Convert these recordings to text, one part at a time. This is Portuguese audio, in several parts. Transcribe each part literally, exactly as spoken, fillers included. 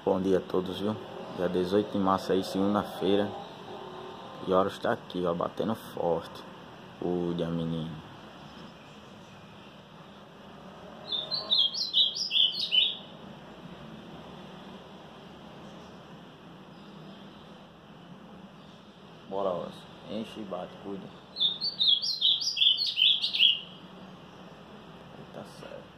Bom dia a todos, viu? Dia dezoito de março aí, segunda-feira. E a hora está aqui, ó, batendo forte. Cuide, a menina. Bora, ó. Enche e bate, cuida. Aí tá certo.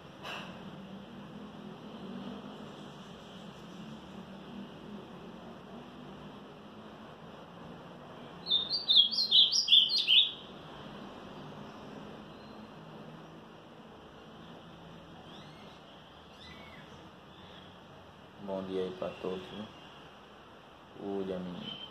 Bom dia aí pra todos, viu? Cuide, a menina.